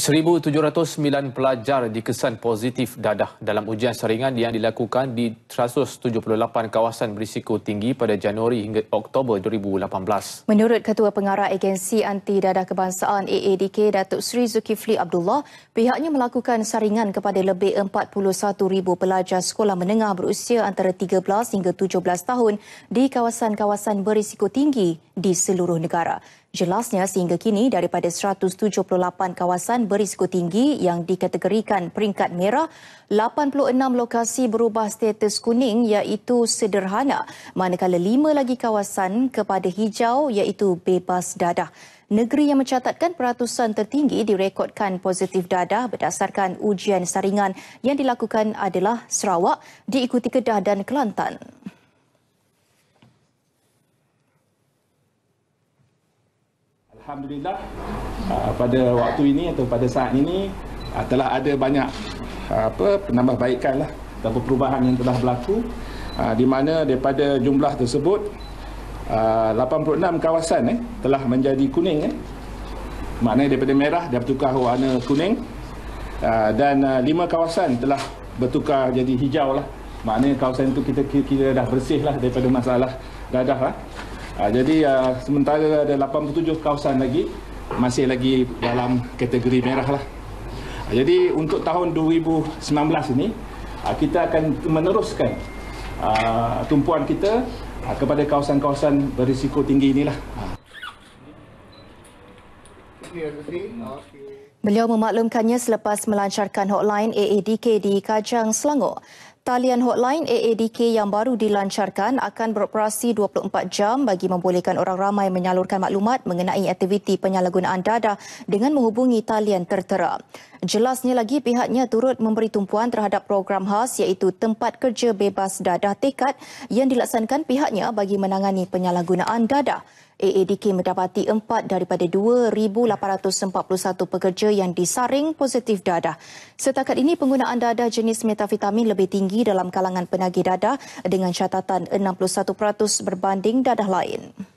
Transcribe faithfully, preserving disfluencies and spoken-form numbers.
seribu tujuh ratus sembilan pelajar dikesan positif dadah dalam ujian saringan yang dilakukan di seratus tujuh puluh lapan kawasan berisiko tinggi pada Januari hingga Oktober dua ribu lapan belas. Menurut Ketua Pengarah Agensi Anti Dadah Kebangsaan A A D K, Datuk Seri Zulkifli Abdullah, pihaknya melakukan saringan kepada lebih empat puluh satu ribu pelajar sekolah menengah berusia antara tiga belas hingga tujuh belas tahun di kawasan-kawasan berisiko tinggi di seluruh negara. Jelasnya, sehingga kini daripada seratus tujuh puluh lapan kawasan berisiko tinggi yang dikategorikan peringkat merah, lapan puluh enam lokasi berubah status kuning iaitu sederhana, manakala lima lagi kawasan kepada hijau iaitu bebas dadah. Negeri yang mencatatkan peratusan tertinggi direkodkan positif dadah berdasarkan ujian saringan yang dilakukan adalah Sarawak, diikuti Kedah dan Kelantan. Alhamdulillah, pada waktu ini atau pada saat ini telah ada banyak apa penambahbaikan lah atau perubahan yang telah berlaku, di mana daripada jumlah tersebut lapan puluh enam kawasan eh, telah menjadi kuning. Eh. Maknanya daripada merah dia bertukar warna kuning, dan lima kawasan telah bertukar jadi hijau lah. Maknanya kawasan itu kita kira dah bersih lah daripada masalah dadah lah. Uh, jadi uh, sementara ada lapan puluh tujuh kawasan lagi masih lagi dalam kategori merah lah. Uh, jadi untuk tahun dua ribu sembilan belas ini uh, kita akan meneruskan uh, tumpuan kita uh, kepada kawasan-kawasan berisiko tinggi inilah. Uh. Beliau memaklumkannya selepas melancarkan hotline A A D K di Kajang, Selangor. Talian hotline A A D K yang baru dilancarkan akan beroperasi dua puluh empat jam bagi membolehkan orang ramai menyalurkan maklumat mengenai aktiviti penyalahgunaan dadah dengan menghubungi talian tertera. Jelasnya lagi, pihaknya turut memberi tumpuan terhadap program khas iaitu Tempat Kerja Bebas Dadah Tekad yang dilaksanakan pihaknya bagi menangani penyalahgunaan dadah. A A D K mendapati empat daripada dua ribu lapan ratus empat puluh satu pekerja yang disaring positif dadah. Setakat ini, penggunaan dadah jenis metavitamin lebih tinggi dalam kalangan penagih dadah dengan catatan enam puluh satu peratus berbanding dadah lain.